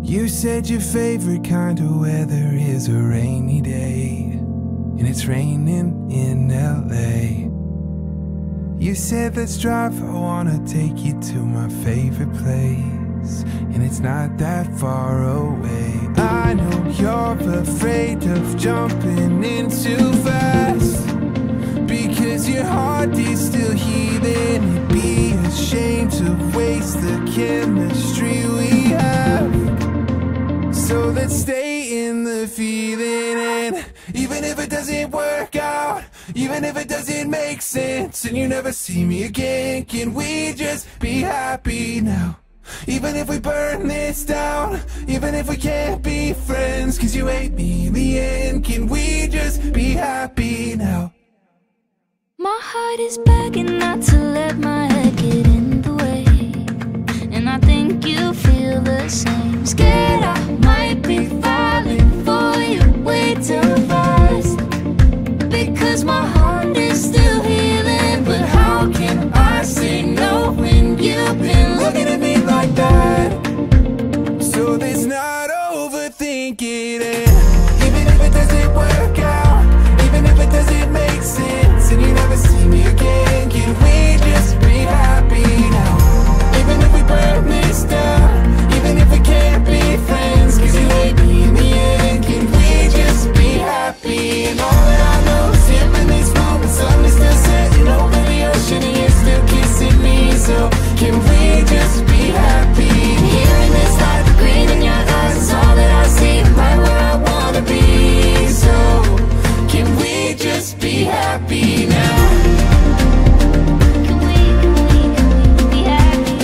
You said your favorite kind of weather is a rainy day, and it's raining in LA. You said let's drive, I wanna take you to my favorite place, and it's not that far away. I know you're afraid of jumping in too fast, because your heart is still healing. You'd be ashamed to waste the chemistry we have. So let's stay in the feeling, and even if it doesn't work out, even if it doesn't make sense, and you never see me again, can we just be happy now? Even if we burn this down, even if we can't be friends, 'cause you hate me in the end, can we just be happy now? My heart is begging not to let my head get in the way, and I think you feel the same. Scared I might be falling for you way too fast, because my heart is still healing. But how can I say no when you've been looking at me like that? So let's not overthink it, and even if it doesn't work out, even if it doesn't make sense, and you never see me again, can we just be happy now? Even if we burn this down, even if we can't be friends, 'cause you hate me in the end, can we just be happy? And all that I know is him in these moments, sun is still setting over the ocean, and you're still kissing me. So can we just be happy? Hearing this light, the green in your eyes is all that I see, right where I wanna be. So can we just be happy now? Can we be happy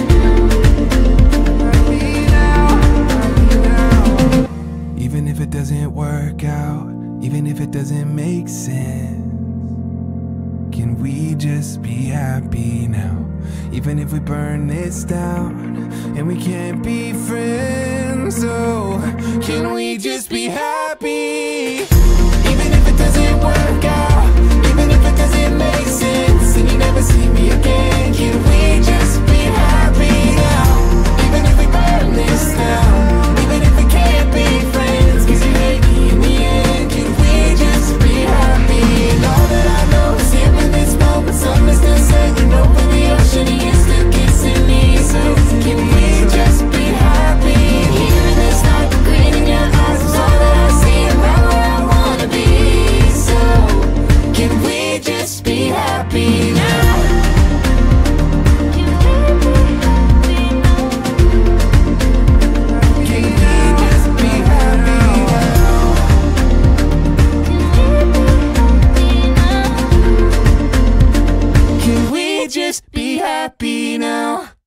now? Even if it doesn't work out, even if it doesn't make sense, can we just be happy now? Even if we burn this down and we can't be friends, so can we just be happy? Even if it doesn't work out, even if it doesn't make sense, and you never see me again, can we just be happy now? Even if we burn this down, even if we can't be friends, 'cause you hate me in the end, can we just be happy? And all that I know is him in this moment, sun is still setting over the ocean, and you're still kissing me. So can we just be happy? Hearing this light, the green in your eyes is all that I see, and right where I wanna be. So can we just be happy now? Just be happy now.